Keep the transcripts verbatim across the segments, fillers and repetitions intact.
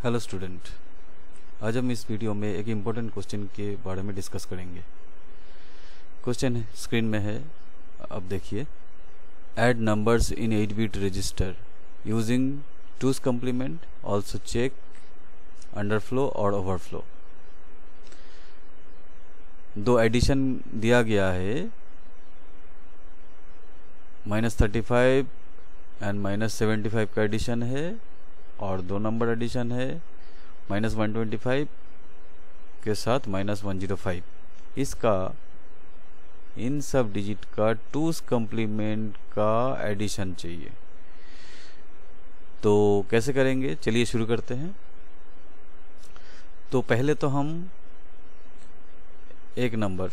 Hello student, आज हम इस वीडियो में एक इम्पोर्टेंट क्वेश्चन के बारे में डिस्कस करेंगे। क्वेश्चन स्क्रीन में है, अब देखिए। Add numbers in eight bit register using two's complement, also check underflow और ओवरफ्लो। दो एडिशन दिया गया है, minus thirty five and minus seventy five का एडिशन है, और दो नंबर एडिशन है माइनस वन ट्वेंटी फाइव के साथ माइनस वन जीरो फाइव। इसका इन सब डिजिट का टूस कम्प्लीमेंट का एडिशन चाहिए। तो कैसे करेंगे, चलिए शुरू करते हैं। तो पहले तो हम एक नंबर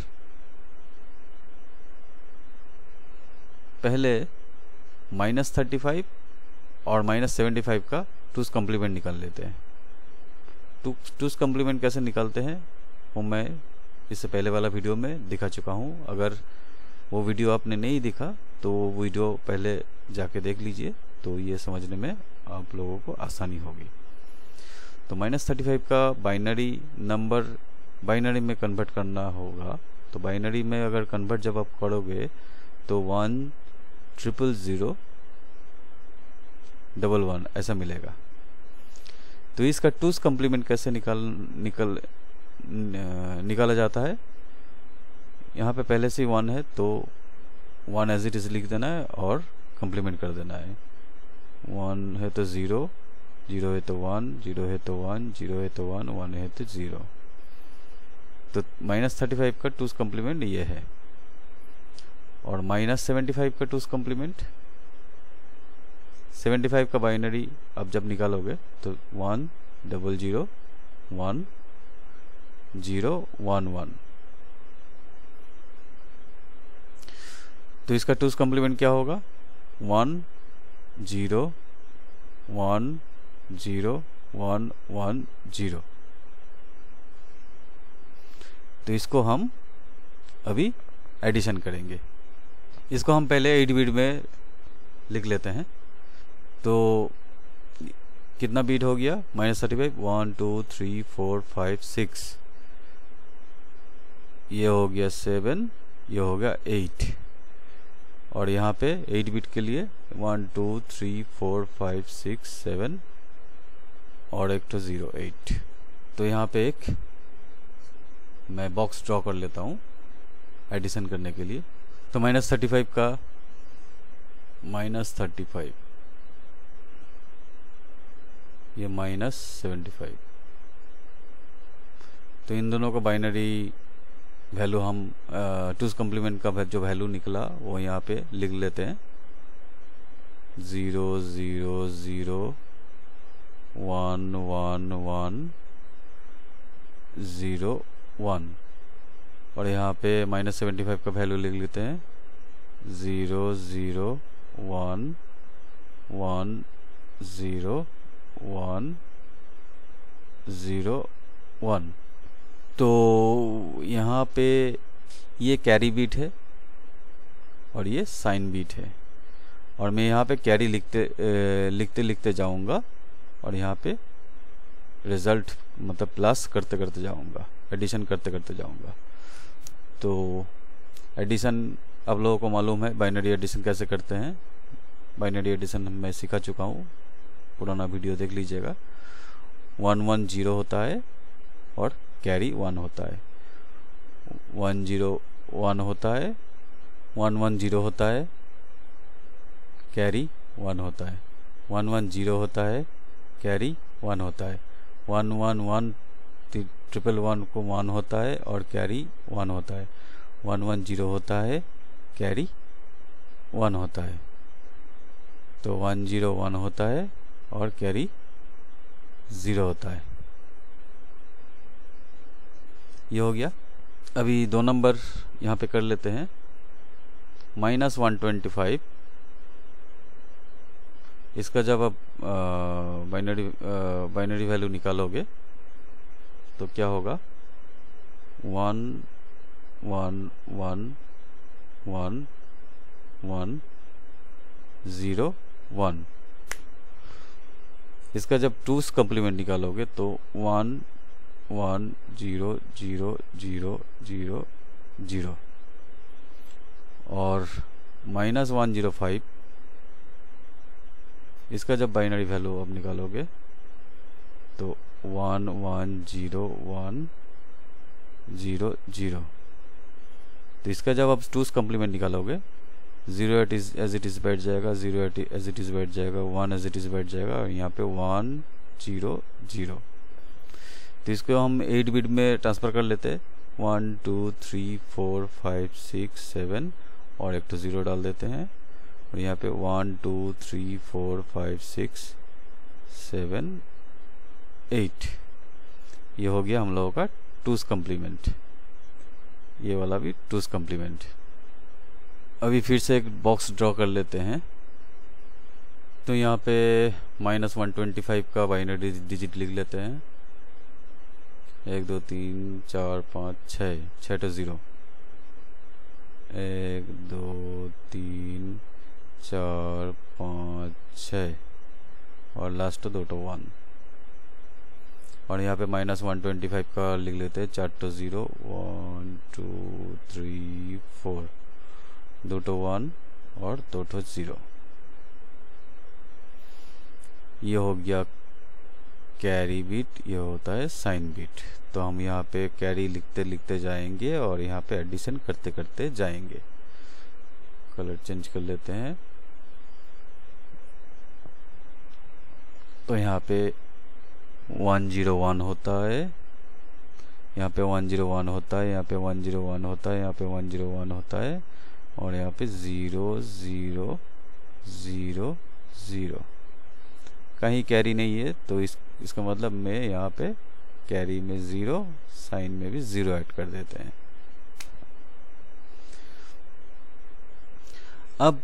पहले माइनस थर्टी फाइव और माइनस सेवेंटी फाइव का टूस कम्प्लीमेंट निकाल लेते हैं। टू टूस कम्प्लीमेंट कैसे निकालते हैं वो मैं इससे पहले वाला वीडियो में दिखा चुका हूँ। अगर वो वीडियो आपने नहीं दिखा तो वो वीडियो पहले जाके देख लीजिए, तो ये समझने में आप लोगों को आसानी होगी। तो माइनस थर्टी फाइव का बाइनरी नंबर बाइनरी में कन्वर्ट करना होगा। तो बाइनरी में अगर कन्वर्ट जब आप करोगे तो one triple zero double one ऐसा मिलेगा। तो इसका टूस कम्प्लीमेंट कैसे निकाल निकल निकाला जाता है। यहाँ पे पहले से ही वन है तो वन एज इट इज लिख देना है और कम्प्लीमेंट कर देना है। वन है तो ज़ीरो, ज़ीरो है तो वन, ज़ीरो है तो वन, ज़ीरो है तो वन, वन है तो ज़ीरो। तो माइनस थर्टी फाइव का टूस कम्प्लीमेंट ये है। और माइनस सेवेंटी फाइव का टूस कम्प्लीमेंट, सेवेंटी फाइव का बाइनरी अब जब निकालोगे तो one double zero one zero one one. तो इसका टूस कम्प्लीमेंट क्या होगा, one zero one zero one one zero. तो इसको हम अभी एडिशन करेंगे। इसको हम पहले एट बिट में लिख लेते हैं। तो कितना बीट हो गया, minus thirty five, one two three four five six, ये हो गया सेवन, ये हो गया एट। और यहाँ पे एट बिट के लिए one two three four five six seven और एक तो ज़ीरो एट। तो यहाँ पे एक मैं बॉक्स ड्रॉ कर लेता हूँ एडिशन करने के लिए। तो माइनस थर्टी फाइव का माइनस थर्टी फाइव, ये माइनस सेवेंटी फाइव। तो इन दोनों का बाइनरी वैल्यू हम टूस कम्प्लीमेंट का जो वैल्यू निकला वो यहाँ पे लिख लेते हैं। Zero zero zero one one one zero one. और यहाँ पे माइनस सेवेंटी फाइव का वैल्यू लिख लेते हैं। Zero zero one one zero one zero one. तो यहाँ पे ये कैरी बीट है और ये साइन बीट है। और मैं यहाँ पे कैरी लिखते ए, लिखते लिखते जाऊँगा और यहाँ पे रिज़ल्ट मतलब प्लस करते करते जाऊँगा, एडिशन करते करते जाऊँगा। तो एडिशन अब लोगों को मालूम है बाइनरी एडिशन कैसे करते हैं। बाइनरी एडिशन मैं सिखा चुका हूँ, पुराना वीडियो देख लीजिएगा। वन वन जीरो होता है और कैरी वन होता है। वन जीरो वन होता है, वन वन जीरो होता है, कैरी वन होता है। वन वन जीरो होता है, कैरी वन होता है। One one one triple one को वन होता है और कैरी वन होता है। वन वन जीरो होता है, कैरी वन होता है। तो वन जीरो वन होता है और कैरी ज़ीरो होता है। ये हो गया। अभी दो नंबर यहाँ पे कर लेते हैं। माइनस वन ट्वेंटी फाइव, इसका जब आप बाइनरी बाइनरी वैल्यू निकालोगे तो क्या होगा, one one one one one zero one. इसका जब टूस कम्प्लीमेंट निकालोगे तो one one zero zero zero zero zero और माइनस वन जीरो फाइव, इसका जब बाइनरी वैल्यू अब निकालोगे तो one one zero one zero zero. तो इसका जब आप टूस कम्प्लीमेंट निकालोगे zero eight is as it is बैठ जाएगा, zero eight as it is बैठ जाएगा, वन एज इट इज़ बैठ जाएगा और यहाँ पे वन जीरो जीरो। तो इसको हम एट बिट में ट्रांसफ़र कर लेते हैं, one two three four five six seven और एक तो ज़ीरो डाल देते हैं और यहाँ पे one two three four five six seven eight. ये हो गया हम लोगों का टूस कम्प्लीमेंट, ये वाला भी टूस कम्प्लीमेंट। अभी फिर से एक बॉक्स ड्रॉ कर लेते हैं। तो यहाँ पे माइनस वन ट्वेंटी फाइव का बाइनरी डिजिट लिख लेते हैं, एक दो तीन चार पाँच छः, छः तो ज़ीरो, एक दो तीन चार पाँच छः और लास्ट दो तो वन। और यहाँ पे माइनस वन ट्वेंटी फाइव का लिख लेते हैं, चार तो zero, one two three four, दो तो वन और दो तो ज़ीरो। ये हो गया कैरी बिट, ये होता है साइन बिट। तो हम यहाँ पे कैरी लिखते लिखते जाएंगे और यहाँ पे एडिशन करते करते जाएंगे। कलर चेंज कर लेते हैं। तो यहाँ पे वन जीरो वन होता है, यहाँ पे वन जीरो वन होता है, यहाँ पे वन जीरो वन होता है, यहाँ पे वन जीरो वन होता है और यहाँ पे ज़ीरो ज़ीरो ज़ीरो ज़ीरो। कहीं कैरी नहीं है तो इस इसका मतलब मैं यहाँ पे कैरी में ज़ीरो, साइन में भी ज़ीरो ऐड कर देते हैं। अब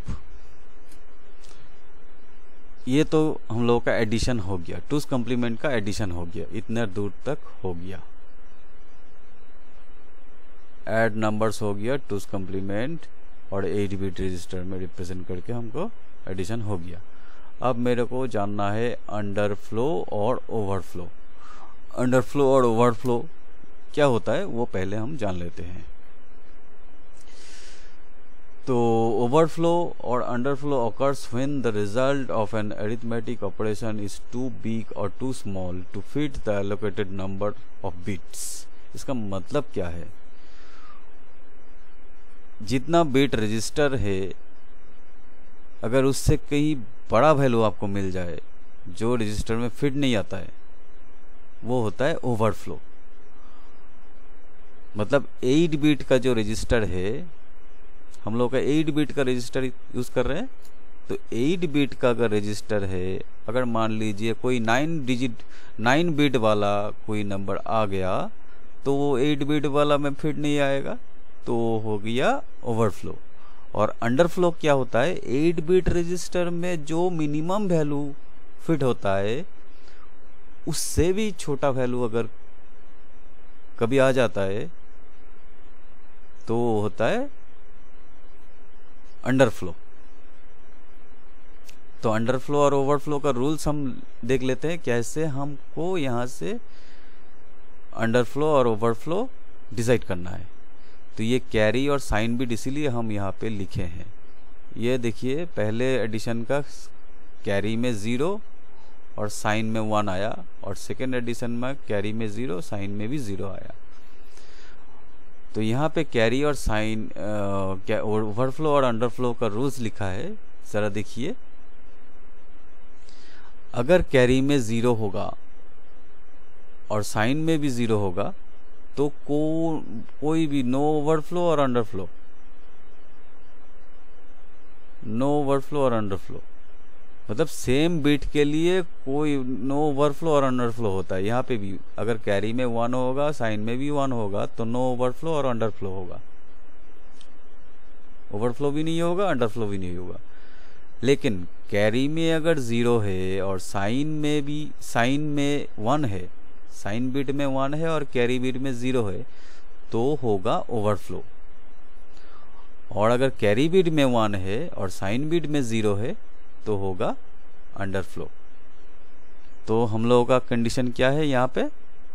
ये तो हम लोगों का एडिशन हो गया, टूस कम्प्लीमेंट का एडिशन हो गया, इतने दूर तक हो गया। ऐड नंबर्स हो गया, टूस कम्प्लीमेंट और एट बिट रजिस्टर में रिप्रेजेंट करके हमको एडिशन हो गया। अब मेरे को जानना है अंडरफ्लो और ओवरफ्लो। अंडरफ्लो और ओवरफ्लो क्या होता है वो पहले हम जान लेते हैं। तो ओवरफ्लो और underflow occurs when the result of an arithmetic operation is too big or too small to fit the allocated number of bits। इसका मतलब क्या है, जितना बिट रजिस्टर है अगर उससे कहीं बड़ा वैल्यू आपको मिल जाए जो रजिस्टर में फिट नहीं आता है, वो होता है ओवरफ्लो। मतलब एट बिट का जो रजिस्टर है, हम लोग का एट बिट का रजिस्टर यूज़ कर रहे हैं, तो एट बिट का अगर रजिस्टर है, अगर मान लीजिए कोई नाइन डिजिट नाइन बिट वाला कोई नंबर आ गया तो वो एट बिट वाला में फिट नहीं आएगा, तो हो गया ओवरफ्लो। और अंडरफ्लो क्या होता है, एट बिट रजिस्टर में जो मिनिमम वैल्यू फिट होता है उससे भी छोटा वैल्यू अगर कभी आ जाता है तो होता है अंडरफ्लो। तो अंडरफ्लो और ओवरफ्लो का रूल्स हम देख लेते हैं, कैसे हमको यहाँ से अंडरफ्लो और ओवरफ्लो डिसाइड करना है। तो ये कैरी और साइन बिट इसीलिए हम यहाँ पे लिखे हैं। ये देखिए पहले एडिशन का कैरी में ज़ीरो और साइन में वन आया, और सेकेंड एडिशन में कैरी में ज़ीरो, साइन में भी ज़ीरो आया। तो यहाँ पे कैरी और साइन क्या ओवरफ्लो और अंडरफ्लो का रूल्स लिखा है, ज़रा देखिए। अगर कैरी में ज़ीरो होगा और साइन में भी ज़ीरो होगा तो को कोई भी नो ओवरफ्लो और अंडरफ्लो, नो ओवरफ्लो और अंडरफ्लो, मतलब सेम बिट के लिए कोई नो ओवरफ्लो और अंडरफ्लो होता है। यहाँ पे भी अगर कैरी में वन होगा, साइन में भी वन होगा, तो नो ओवरफ्लो और अंडरफ्लो होगा। ओवरफ्लो भी नहीं होगा, अंडरफ्लो भी नहीं होगा। लेकिन कैरी में अगर ज़ीरो है और साइन में भी साइन में वन है, साइन बिट में वन है और कैरी बिट में ज़ीरो है, तो होगा ओवरफ्लो। और अगर कैरी बिट में वन है और साइन बिट में ज़ीरो है तो होगा अंडरफ्लो। तो हम लोगों का कंडीशन क्या है यहाँ पे,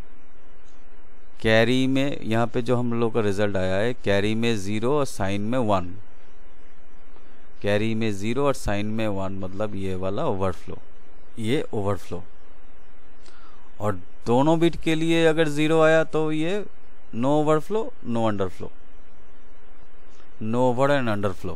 कैरी में यहाँ पे जो हम लोगों का रिजल्ट आया है, कैरी में ज़ीरो और साइन में वन, कैरी में ज़ीरो और साइन में वन, मतलब ये वाला ओवरफ्लो, ये ओवरफ्लो। और दोनों बिट के लिए अगर ज़ीरो आया तो ये no overflow, no underflow, no over and underflow.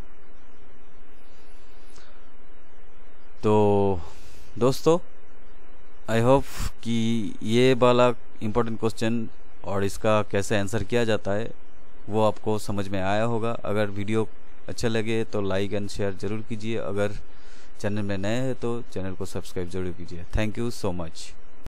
तो दोस्तों आई होप कि ये वाला इम्पोर्टेंट क्वेश्चन और इसका कैसे आंसर किया जाता है वो आपको समझ में आया होगा। अगर वीडियो अच्छा लगे तो लाइक एंड शेयर ज़रूर कीजिए। अगर चैनल में नए हैं तो चैनल को सब्सक्राइब जरूर कीजिए। Thank you so much.